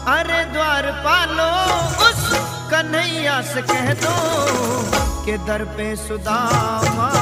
अरे द्वार पालो उस कन्हैया से कह दो कि दर पे सुदामा